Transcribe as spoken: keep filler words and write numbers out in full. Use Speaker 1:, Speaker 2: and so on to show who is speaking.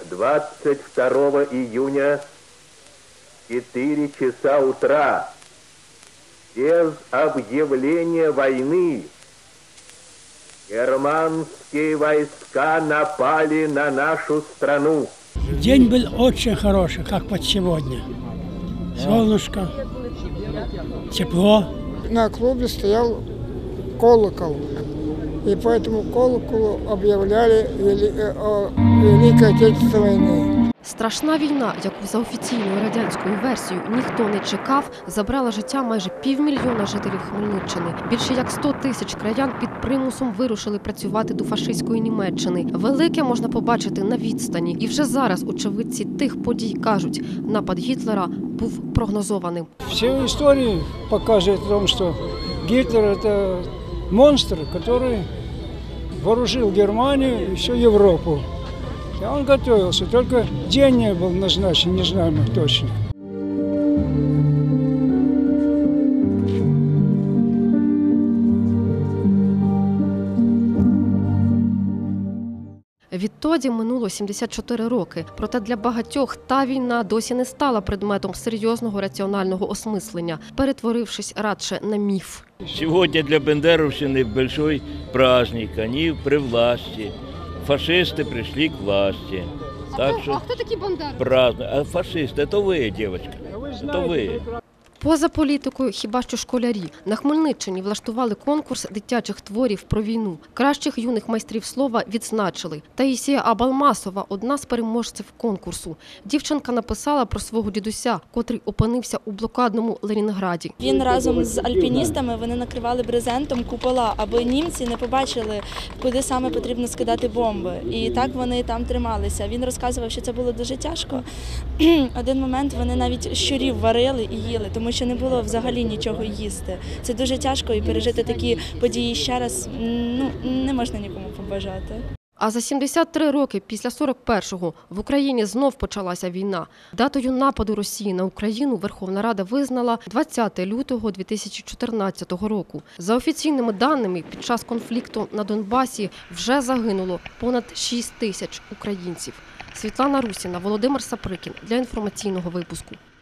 Speaker 1: двадцать второго июня, четыре часа утра, без объявления войны, германские войска напали на нашу страну.
Speaker 2: День был очень хороший, как под сегодня. Солнышко, тепло.
Speaker 3: На клубе стоял колокол, и по этому колоколу объявляли о Великой Отечественной войні.
Speaker 4: Страшна війна, яку за офіційною радянською версією ніхто не чекав, забрала життя майже півмільйона жителів Хмельниччини. Більше як сто тисяч краян під примусом вирушили працювати до фашистської Німеччини. Велике можна побачити на відстані. І вже зараз очевидці тих подій кажуть, напад Гітлера був прогнозованим.
Speaker 5: Всі історії показують тому, що Гітлер – це монстр, який вооружив Германію і всю Європу. И он готовился, только день не был назначен, не знаем точно.
Speaker 4: Відтоді минуло сімдесят чотири роки. Проте для багатьох та війна досі не стала предметом серйозного раціонального осмислення, перетворившись радше на міф.
Speaker 6: Сьогодні для Бендеровщини великий праздник, вони при власті. Фашисты пришли к власти.
Speaker 4: А,
Speaker 6: так
Speaker 4: кто,
Speaker 6: что
Speaker 4: а кто такие бандеровцы?
Speaker 6: Праздно. А фашисты, это вы, девочка. Это вы.
Speaker 4: Поза політикою хіба що школярі. На Хмельниччині влаштували конкурс дитячих творів про війну. Кращих юних майстрів слова відзначили. Таїсія Абалмасова – одна з переможців конкурсу. Дівчинка написала про свого дідуся, котрий опинився у блокадному Ленінграді.
Speaker 7: Він разом з альпіністами вони накривали брезентом купола, аби німці не побачили, куди саме потрібно скидати бомби. І так вони там трималися. Він розказував, що це було дуже тяжко. Один момент вони навіть щурів варили і їли, тому що не було взагалі нічого їсти. Це дуже тяжко, і пережити такі події ще раз ну, не можна нікому побажати.
Speaker 4: А за сімдесят три роки після сорок першого в Україні знов почалася війна. Датою нападу Росії на Україну Верховна Рада визнала двадцяте лютого дві тисячі чотирнадцятого року. За офіційними даними, під час конфлікту на Донбасі вже загинуло понад шість тисяч українців. Світлана Русіна, Володимир Саприкін для інформаційного випуску.